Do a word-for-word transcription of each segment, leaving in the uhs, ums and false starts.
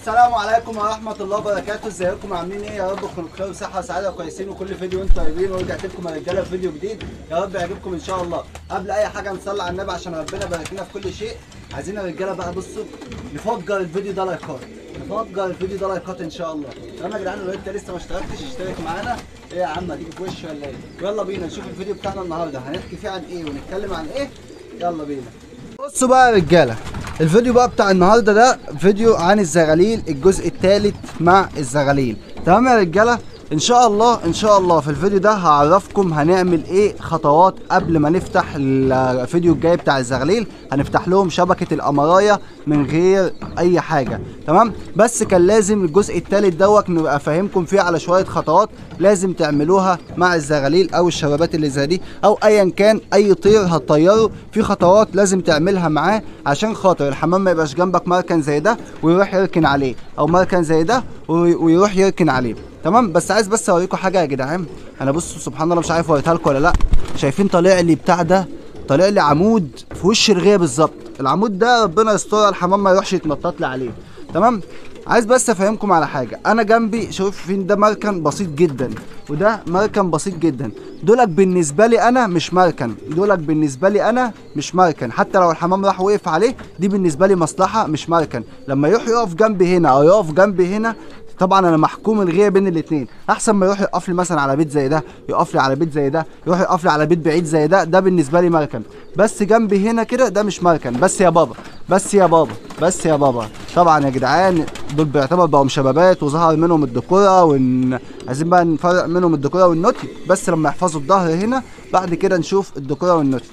السلام عليكم ورحمة الله وبركاته، ازيكم عاملين ايه؟ يا رب تكونوا بخير وصحة وسعادة وكويسين وكل فيديو وانتم طيبين، ورجعت لكم يا رجالة في فيديو جديد يا رب يعجبكم ان شاء الله. قبل اي حاجة نصلي على النبي عشان ربنا يبارك لنا في كل شيء. عايزين يا رجالة بقى بصوا نفجر الفيديو ده لايكات، نفجر الفيديو ده لايكات ان شاء الله. تمام يا جدعان، لو انت لسه ما اشتركتش اشترك معانا. ايه يا عم هتيجي في وش ولا ايه؟ يلا بينا نشوف الفيديو بتاعنا النهارده هنحكي فيه عن ايه ونتكلم عن ايه. يلا بينا. بصوا بقى يا رجالة، الفيديو بقى بتاع النهارده ده فيديو عن الزغاليل، الجزء الثالث مع الزغاليل. تمام يا رجاله، ان شاء الله ان شاء الله في الفيديو ده هعرفكم هنعمل ايه خطوات قبل ما نفتح الفيديو الجاي بتاع الزغاليل. هنفتح لهم شبكه الامرايه من غير اي حاجه، تمام؟ بس كان لازم الجزء الثالث دوت نبقى فاهمكم فيه على شويه خطوات لازم تعملوها مع الزغاليل او الشبابات اللي زي دي او ايا كان اي طير هتطيره. في خطوات لازم تعملها معاه عشان خاطر الحمام ما يبقاش جنبك مركن زي ده ويروح يركن عليه، او مركن زي ده ويروح يركن عليه، تمام؟ بس عايز بس اوريكم حاجه يا جدعان. انا بصوا سبحان الله مش عارف اوريتها لكم ولا لا. شايفين طالع لي بتاع ده؟ طالع لي عمود في وش الغيه بالظبط. العمود ده ربنا يستر الحمام ما يروحش يتنطط لي عليه، تمام؟ عايز بس افهمكم على حاجه. انا جنبي شايفين ده مركن بسيط جدا وده مركن بسيط جدا. دولك بالنسبه لي انا مش مركن، دولك بالنسبه لي انا مش مركن. حتى لو الحمام راح وقف عليه دي بالنسبه لي مصلحه مش مركن. لما يروح يقف جنبي هنا او يقف جنبي هنا طبعا انا محكوم الغيه بين الاثنين. احسن ما يروح يقف لي مثلا على بيت زي ده، يقف لي على بيت زي ده، يروح يقف لي على بيت بعيد زي ده، ده بالنسبه لي مركن. بس جنبي هنا كده ده مش مركن. بس يا بابا بس يا بابا بس يا بابا طبعا يا جدعان دول بيعتبر بقوا شبابات وظهر منهم الدكوره، وان عايزين بقى نفرق منهم الدكوره والنوتي بس لما يحفظوا الظهر هنا بعد كده نشوف الدكوره والنوتي.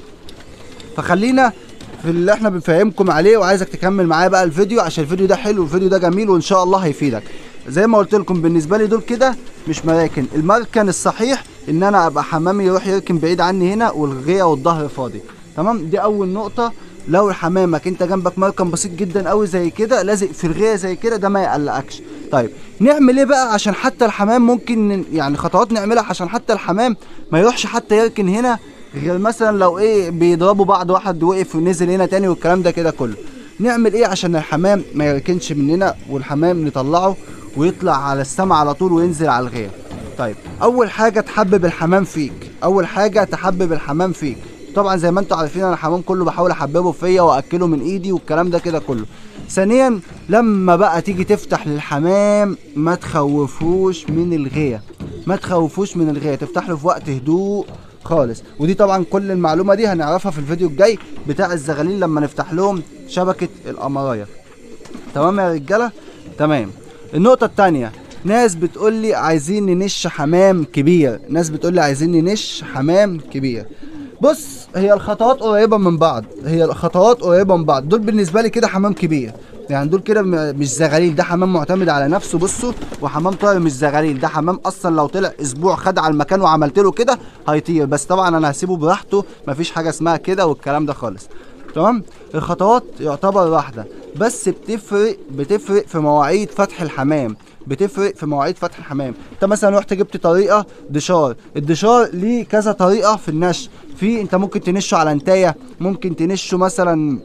فخلينا في اللي احنا بنفهمكم عليه، وعايزك تكمل معايا بقى الفيديو عشان الفيديو ده حلو والفيديو ده جميل وان شاء الله هيفيدك. زي ما قلت لكم بالنسبه لي دول كده مش مراكن. المركن الصحيح ان انا ابقى حمامي يروح يركن بعيد عني هنا والغيه والظهر فاضي، تمام؟ دي اول نقطه. لو حمامك انت جنبك مركن بسيط جدا قوي زي كده لازق في الغيه زي كده ده ما يقلقكش. طيب نعمل ايه بقى عشان حتى الحمام ممكن يعني خطوات نعملها عشان حتى الحمام ما يروحش حتى يركن هنا، غير مثلا لو ايه بيضربوا بعض واحد وقف ونزل هنا تاني والكلام ده كده كله. نعمل ايه عشان الحمام ما يركنش مننا والحمام نطلعه ويطلع على السما على طول وينزل على الغيه؟ طيب اول حاجه تحبب الحمام فيك، اول حاجه تحبب الحمام فيك. طبعا زي ما انتم عارفين انا الحمام كله بحاول احببه فيا واكله من ايدي والكلام ده كده كله. ثانيا لما بقى تيجي تفتح للحمام ما تخوفوش من الغيه، ما تخوفوش من الغيه، تفتح له في وقت هدوء خالص. ودي طبعا كل المعلومه دي هنعرفها في الفيديو الجاي بتاع الزغاليل لما نفتح لهم شبكه الامرايه، تمام يا رجاله؟ تمام. النقطه الثانيه، ناس بتقول لي عايزين ننش حمام كبير، ناس بتقول لي عايزين ننش حمام كبير. بص هي الخطوات قريبه من بعض، هي الخطوات قريبه من بعض. دول بالنسبه لي كده حمام كبير، يعني دول كده مش زغاليل، ده حمام معتمد على نفسه بصوا، وحمام طاير مش زغاليل. ده حمام اصلا لو طلع اسبوع خد على المكان وعملت له كده هيطير، بس طبعا انا هسيبه براحته، مفيش حاجه اسمها كده والكلام ده خالص، تمام؟ الخطوات يعتبر واحده بس بتفرق بتفرق في مواعيد فتح الحمام، بتفرق في مواعيد فتح الحمام. انت مثلا رحت جبت طريقه دشار، الدشار ليه كذا طريقه في النش. في انت ممكن تنشه على انتايه، ممكن تنشه مثلا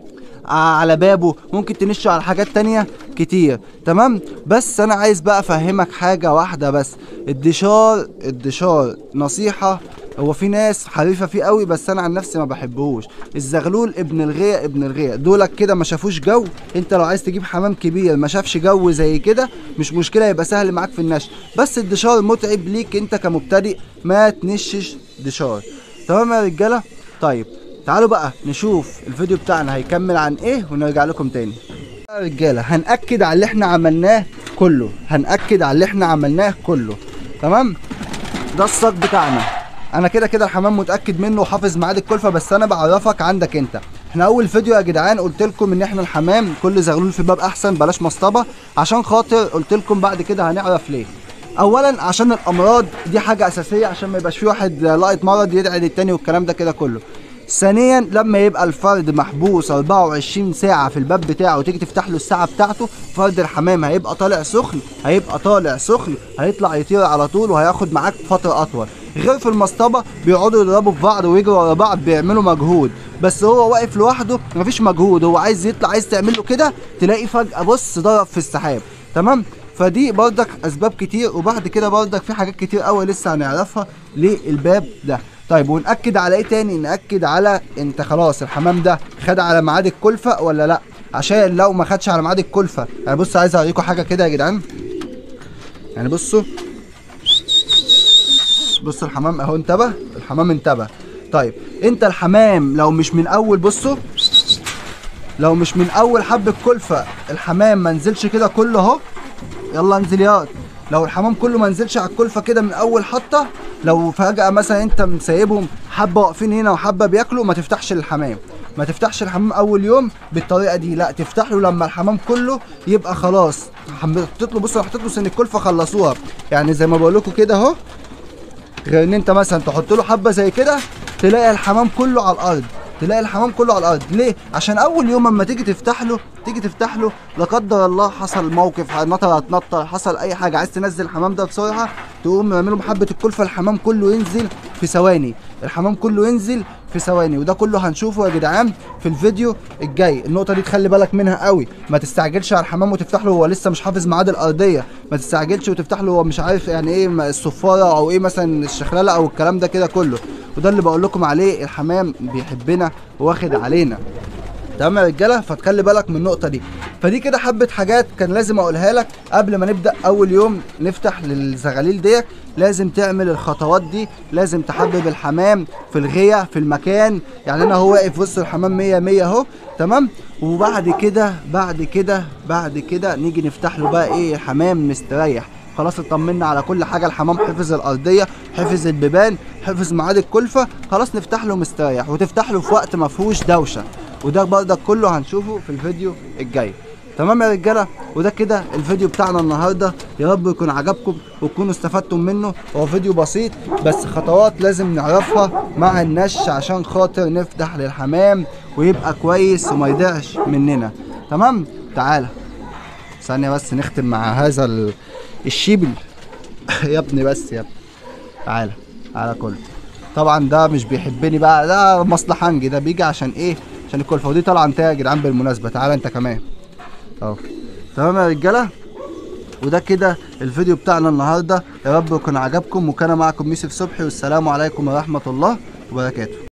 على بابه، ممكن تنشه على حاجات تانية كتير، تمام؟ بس انا عايز بقى افهمك حاجه واحده بس. الدشار الدشار نصيحه، هو في ناس حريفه فيه قوي بس انا عن نفسي ما بحبهوش. الزغلول ابن الغيه ابن الغيه دولك كده ما شافوش جو. انت لو عايز تجيب حمام كبير ما شافش جو زي كده مش مشكله، يبقى سهل معاك في النشر، بس الدشار متعب ليك انت كمبتدئ، ما تنشش دشار، تمام يا رجاله؟ طيب تعالوا بقى نشوف الفيديو بتاعنا هيكمل عن ايه ونرجع لكم تاني. يا رجاله هنأكد على اللي احنا عملناه كله، هنأكد على اللي احنا عملناه كله، تمام؟ ده الصاج بتاعنا، انا كده كده الحمام متاكد منه وحافظ ميعاد الكلفه، بس انا بعرفك عندك انت. احنا اول فيديو يا جدعان قلت لكم ان احنا الحمام كل زغلول في باب احسن بلاش مصطبه، عشان خاطر قلت لكم بعد كده هنعرف ليه. اولا عشان الامراض دي حاجه اساسيه، عشان ما يبقاش في واحد لاقط مرض يدعي للتاني والكلام ده كده كله. ثانيا لما يبقى الفرد محبوس أربعة وعشرين ساعة في الباب بتاعه وتيجي تفتح له الساعة بتاعته، فرد الحمام هيبقى طالع سخن، هيبقى طالع سخن هيطلع يطير على طول وهياخد معاك فترة أطول. غير في المصطبه بيقعدوا يضربوا في بعض ويجروا ورا بعض بيعملوا مجهود، بس هو واقف لوحده مفيش مجهود، هو عايز يطلع عايز تعمل له كده تلاقيه فجاه بص ضرب في السحاب. تمام. فدي بردك اسباب كتير، وبعد كده بردك في حاجات كتير قوي لسه هنعرفها للباب ده. طيب ونأكد على ايه تاني؟ نأكد على انت خلاص الحمام ده خد على ميعاد الكلفه ولا لا، عشان لو ما خدش على ميعاد الكلفه يعني بص عايز اوريكم حاجه كده يا جدعان. يعني بصوا بصوا الحمام اهو انتبه، الحمام انتبه. طيب انت الحمام لو مش من اول بصوا لو مش من اول حب الكلفه الحمام ما نزلش كده كله اهو، يلا انزل ياض. لو الحمام كله ما نزلش على الكلفه كده من اول حطه، لو فجاه مثلا انت مسيبهم حبه واقفين هنا وحبه بياكلوا، ما تفتحش الحمام، ما تفتحش الحمام اول يوم بالطريقه دي، لا تفتح له لما الحمام كله يبقى خلاص حطيت له. بصوا حطيت له سن الكلفه خلصوها، يعني زي ما بقول لكم كده اهو. غير ان انت مثلا تحط له حبه زي كده تلاقي الحمام كله على الارض، تلاقي الحمام كله على الارض. ليه؟ عشان اول يوم اما تيجي تفتح له تيجي تفتح له لا قدر الله حصل موقف، نطر هتنطر، حصل اي حاجه عايز تنزل الحمام ده بسرعه، تقوم تعمله بحبه الكلفه الحمام كله ينزل في ثواني، الحمام كله ينزل في ثواني. وده كله هنشوفه يا جدعان في الفيديو الجاي. النقطه دي تخلي بالك منها قوي، ما تستعجلش على الحمام وتفتح له هو لسه مش حافظ ميعاد الارضيه، ما تستعجلش وتفتح له هو مش عارف يعني ايه الصفاره او ايه مثلا الشخلاله او الكلام ده كده كله. وده اللي بقول لكم عليه، الحمام بيحبنا واخد علينا. تمام يا رجاله؟ فتخلي بالك من النقطه دي. فدي كده حبه حاجات كان لازم اقولها لك قبل ما نبدا اول يوم نفتح للزغاليل ديت. لازم تعمل الخطوات دي، لازم تحبب الحمام في الغيه في المكان. يعني انا هو واقف وسط الحمام مية مية اهو. تمام. وبعد كده بعد كده بعد كده نيجي نفتح له بقى ايه الحمام مستريح. خلاص اطمنا على كل حاجه، الحمام حفظ الارضيه، حفظ البيبان، حفظ ميعاد الكلفه، خلاص نفتح له مستريح، وتفتح له في وقت ما فيهوش دوشه. وده برضك كله هنشوفه في الفيديو الجاي. تمام يا رجاله؟ وده كده الفيديو بتاعنا النهارده، يا رب يكون عجبكم وتكونوا استفدتم منه. هو فيديو بسيط بس خطوات لازم نعرفها مع النش عشان خاطر نفتح للحمام ويبقى كويس وما يضيعش مننا. تمام؟ تعالى ثانيه بس نختم مع هذا الشيبل يا ابني بس يا ابني تعالى تعالى كله. طبعا ده مش بيحبني بقى، ده مصلحنجي، ده بيجي عشان ايه؟ عشان الكلفه. ودي طالعه انت يا جدعان بالمناسبه، تعالى انت كمان اهو. تمام يا رجاله؟ وده كده الفيديو بتاعنا النهارده، يا رب يكون عجبكم. وكان معكم يوسف صبحي، والسلام عليكم ورحمه الله وبركاته.